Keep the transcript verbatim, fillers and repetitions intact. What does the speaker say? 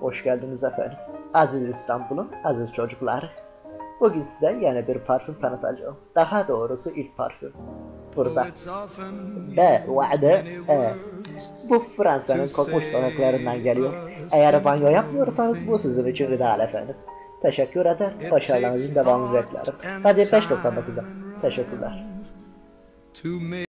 Hoş geldiniz efendim. Aziz İstanbul'un aziz çocukları. Bugün size yeni bir parfüm tanıtacağım. Daha doğrusu ilk parfüm. Burada. B, vade, E. Bu Fransa'nın kokmuş sokaklarından geliyor. Eğer banyo yapmıyorsanız bu sizin için ideal efendim. Teşekkür eder, başarılarınızın devamını beklerim. Sadece beş doksan dokuz'a. Teşekkürler.